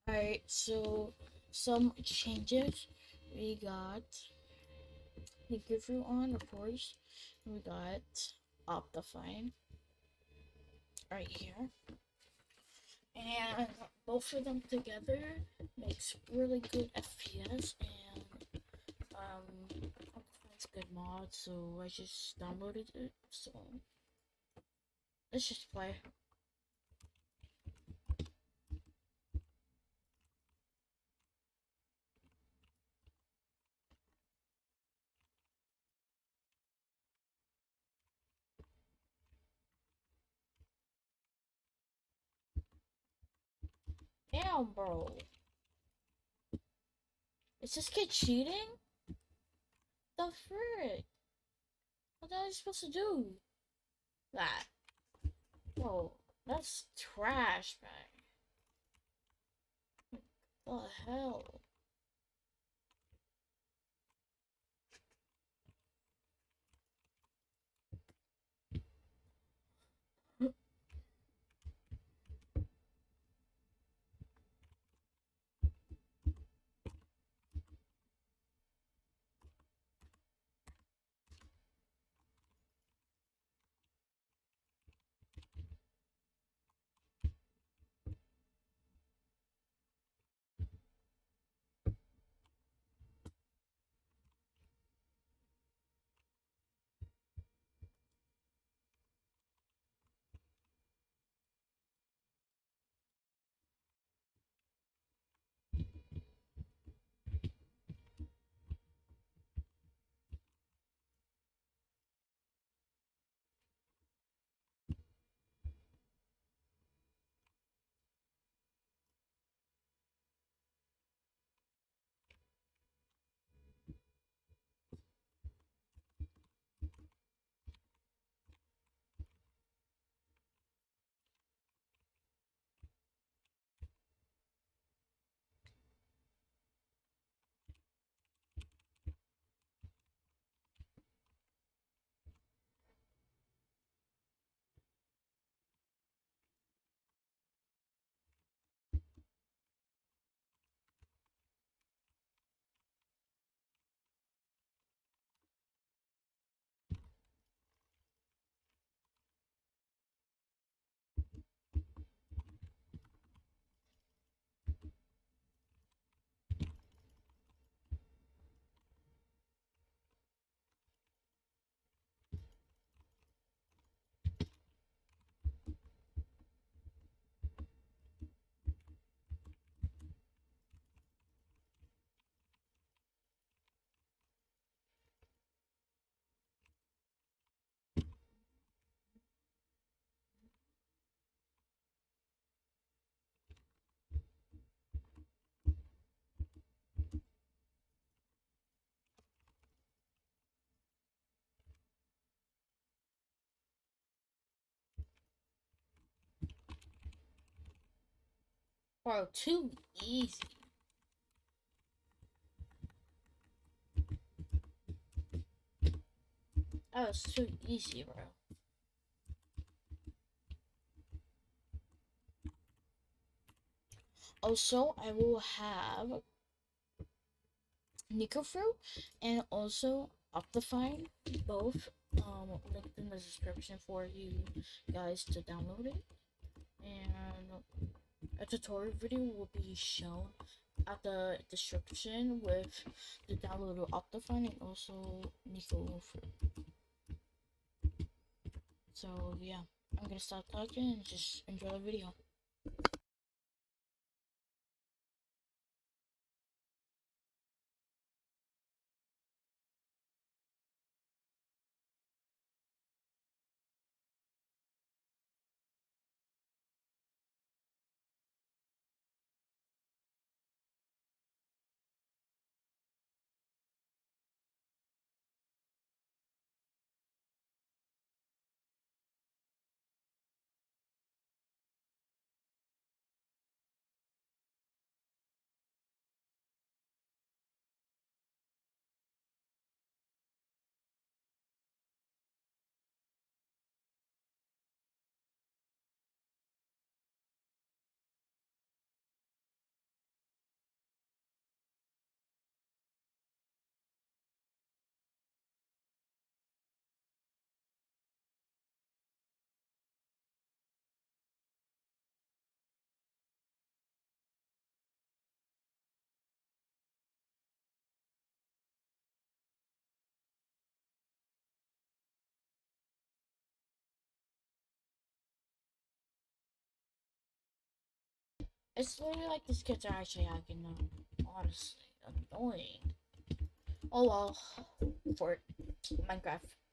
Alright, so some changes. We got the Gifu on, of course. We got Optifine right here. And both of them together makes really good FPS, and Optifine's a good mod, so I just downloaded it. So let's just play. Damn, bro. Is this kid cheating? The frick? What the hell are you supposed to do? That. Bro, that's trash, man. What the hell? Bro, too easy. That was too easy, bro. Also, I will have Nicofru and also Optifine, both linked in the description for you guys to download it. And a tutorial video will be shown at the description with the download of Optifine and also Nicofru. So yeah, I'm gonna stop talking and just enjoy the video. It's literally like these kids are actually acting honestly annoying. Oh well, for Minecraft.